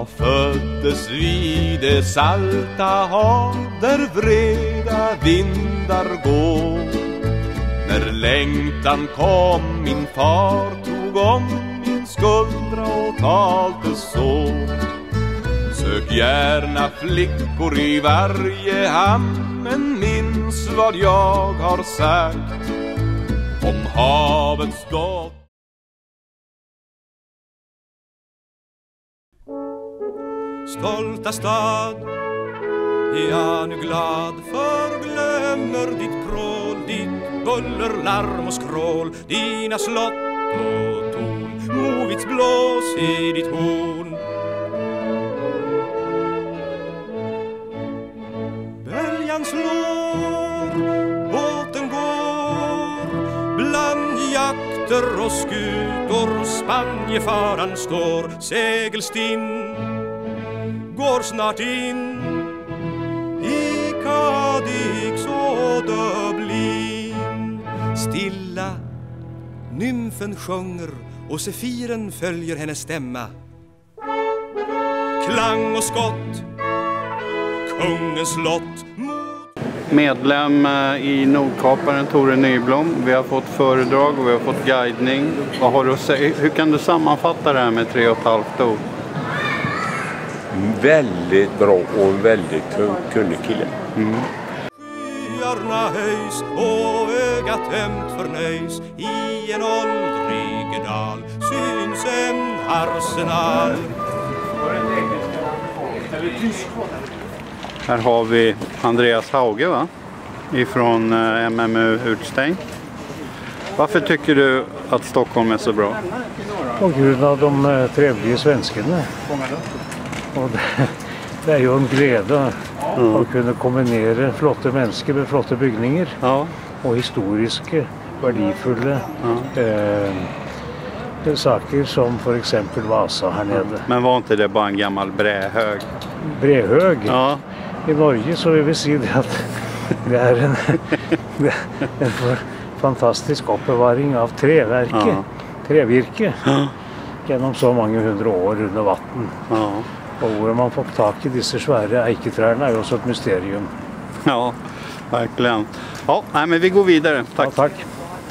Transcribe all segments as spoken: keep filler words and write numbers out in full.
Jag föddes vid det salta hav där vreda vindar går. När längtan kom min far tog om min skuldra och talte så. Sök gärna flickor i varje hamn, men minns vad jag har sagt om havets dotter. Stolta stad, är jag nu glad för, glömmer ditt prål, ditt buller, larm och skrål, dina slott och torn, Movits blås i ditt horn. Bäljan slår, båten går, bland jakter och skutor, Spanjefaran står, segelstinn går snart in i Cadix och Dublin. Stilla nymfen sjunger och sefiren följer hennes stämma. Klang och skott, kungens slott. Medlem i Nordkaparen Tore Nyblom. Vi har fått föredrag och vi har fått guidning. Vad har du att säga? Hur kan du sammanfatta det här med tre och ett halvt ord? Väldigt bra och väldigt kunnig kille. Mm. Skyarna höjs och ögat ömt förnöjs. I en åldrig dal syns en arsenal. Här har vi Andreas Hauge, va? Ifrån M M U Utstäng. Varför tycker du att Stockholm är så bra? På grund av de trevliga svenskarna. Och det, det är ju en glädje mm. att kunna kombinera flotta människor med flotta byggningar. Ja. Och historiska, värdefulla ja. eh, saker som för exempel Vasa här nere. Men var inte det bara en gammal brähög? Brähög? Ja. I Norge så vill vi se det att det är en, en fantastisk uppbevaring av träverke, ja. trävirke ja. genom så många hundra år under vatten. Ja. Och hur man får tag i dessa svära eiketräna är ju också ett mysterium. Ja, verkligen. Ja, nej, men vi går vidare. Tack. Ja, tack.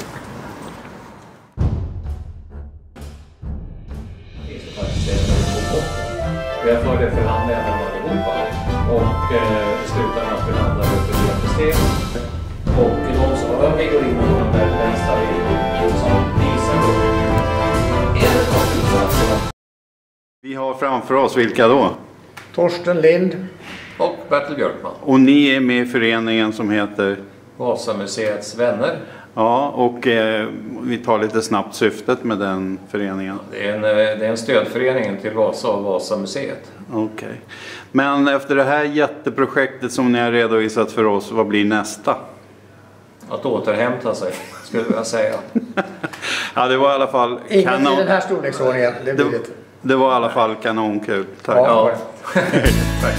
Vi har förde förhandlingar med allihopa och eh, slutade att förhandla med problemsystem. Och de som var vi går in på de där vänstra som visar upp en av insatserna. Vi har framför oss vilka då? Torsten Lind och Bertil Björkman. Och ni är med i föreningen som heter Vasamuseets vänner. Ja, och eh, vi tar lite snabbt syftet med den föreningen. Det är en, det är en stödförening till Vasa och Vasamuseet. Okej. Okay. Men efter det här jätteprojektet som ni har redovisat för oss, vad blir nästa? Att återhämta sig, skulle jag säga. Ja, det var i alla fall... Ingen kanon... i den här storleksordningen, det blir det. Det var i alla fall kanonkul. Tack. Ja. Tack.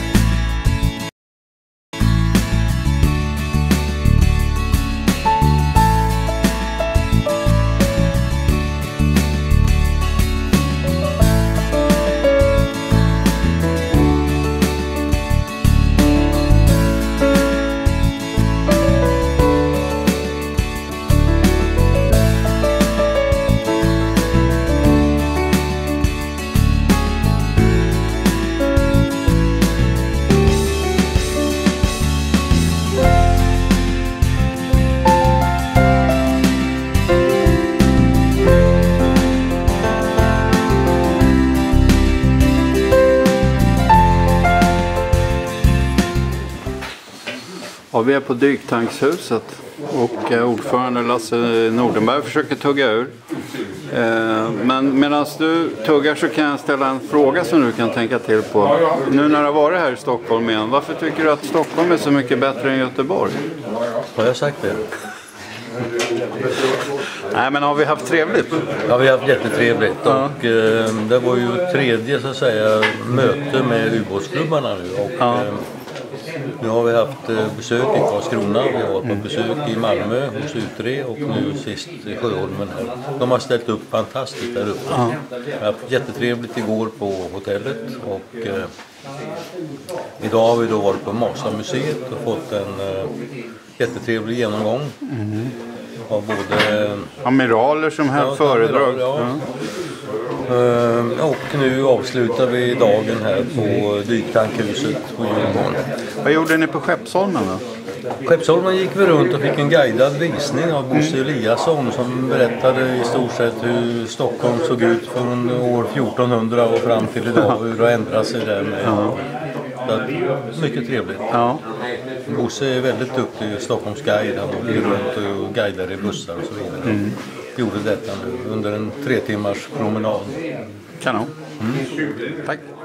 Ja, vi är på Dyktankshuset och eh, ordförande Lasse Nordenberg försöker tugga ur. Eh, men medan du tuggar så kan jag ställa en fråga som du kan tänka till på. Nu när du har varit här i Stockholm igen, varför tycker du att Stockholm är så mycket bättre än Göteborg? Har jag sagt det? Nej, men har vi haft trevligt? Ja, vi har haft jättetrevligt ja. och eh, det var ju tredje så att säga möte med ubåtsklubbarna nu och ja. eh, Nu har vi haft eh, besök i Karlskrona, vi har varit på besök i Malmö hos U tre och nu sist i Sjöholmen här. De har ställt upp fantastiskt där uppe. Ja. Vi har haft jättetrevligt igår på hotellet och eh, idag har vi då varit på Masa-museet och fått en eh, jättetrevlig genomgång. Mm. Av både amiraler som här ja, föredrag. Ja. Ja. Uh, och nu avslutar vi dagen här på dyktankhuset på Djurgården. Vad gjorde ni på Skeppsholmen då? Skeppsholmen gick vi runt och fick en guidad visning av Bosse mm. Eliasson som berättade i stort sett hur Stockholm såg ut från år fjortonhundra och fram till idag. Hur det har ändrat sig där med. Ja. Mycket trevligt. Ja. Bosse är väldigt duktig Stockholmsguide. Han åker runt och guidar i bussar och så vidare. Mm. Gjorde detta nu under en tre timmars promenad. Kanon. Mm. Tack.